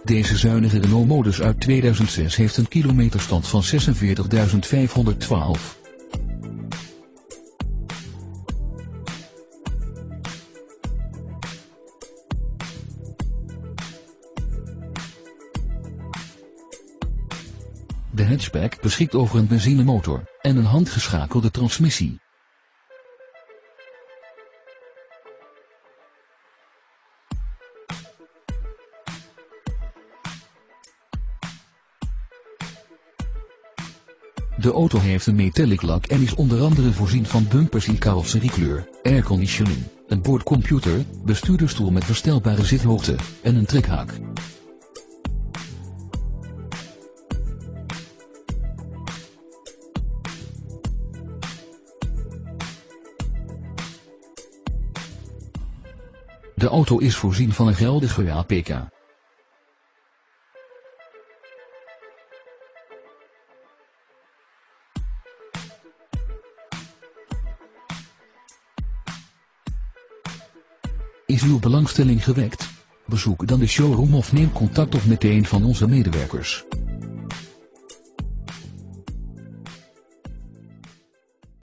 Deze zuinige Renault Modus uit 2006 heeft een kilometerstand van 46.512. De hatchback beschikt over een benzinemotor en een handgeschakelde transmissie. De auto heeft een metallic lak en is onder andere voorzien van bumpers in carrosseriekleur, airconditioning, een boordcomputer, bestuurdersstoel met verstelbare zithoogte en een trekhaak. De auto is voorzien van een geldige APK. Is uw belangstelling gewekt? Bezoek dan de showroom of neem contact op met een van onze medewerkers.